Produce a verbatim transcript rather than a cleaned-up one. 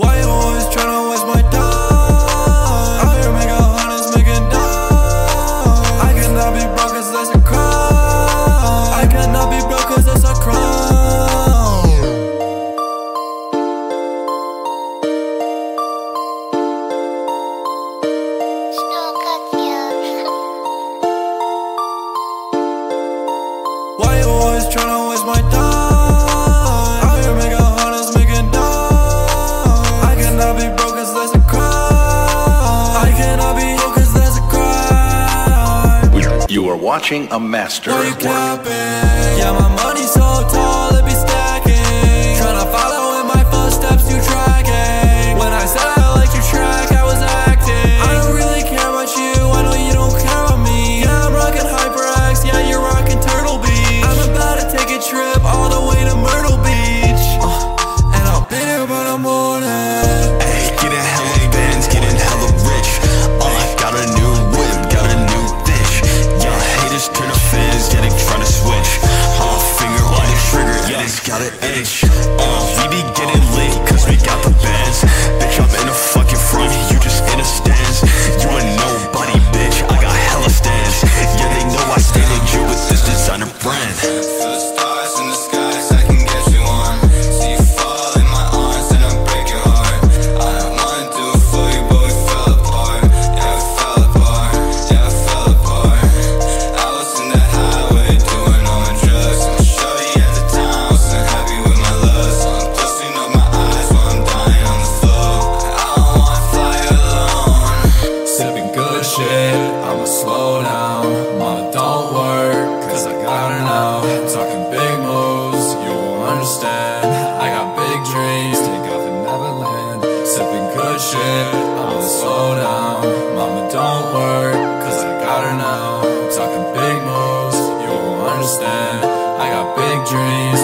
Why you always tryna waste my time? Out here making hundreds, making dimes. I cannot be broke cause that's a crime. I cannot be broke cause that's a crime. Why you always tryna waste my time? Out here making hundreds, making dimes. I cannot be broke cause that's a crime. I cannot be broke cause that's a crime. You are watching a master. Why you capping? Yeah, my money's so tall, it be stacking. Tryna follow in my footsteps, you tracking. When I said I liked your track, I was acting. I don't really care about you, I know you don't care about me. Yeah, I'm rocking HyperX, yeah, you're rocking Turtle Beach. I'm about to take a trip all the way to Myrtle Beach, uh, and I'll be there by the morning. Ayy, getting hella bands, getting hella rich. Uh, got a new whip, got a new bitch. Young haters turn to fans, yeah, they tryna switch. Uh, finger on the trigger, yeah, it's got an itch. Uh, we be getting lit, cause we got the bands. Bitch, I'm in the fucking front, you just in the stands. You a nobody, bitch, I got hella stands. Yeah, they know I stay legit with this designer brand. For the stars in the skies, I can get you on. See you fall in my arms and I break your heart. I don't wanna do it for you, but we fell apart. Yeah, we fell apart, yeah, we fell apart. I was in the highway doing all my drugs. And shorty at the time wasn't happy with my looks. So I'm twisting up my eyes while I'm dying on the floor. I don't wanna fly alone. Sipping good shit, I'ma slow down. Mama, don't work, cause I got her now. Talking big moves, you won't understand. I got big dreams, take off in Neverland. Sipping good shit, I'ma slow down. Mama, don't work, cause I got her now. Talking big moves, you won't understand. I got big dreams,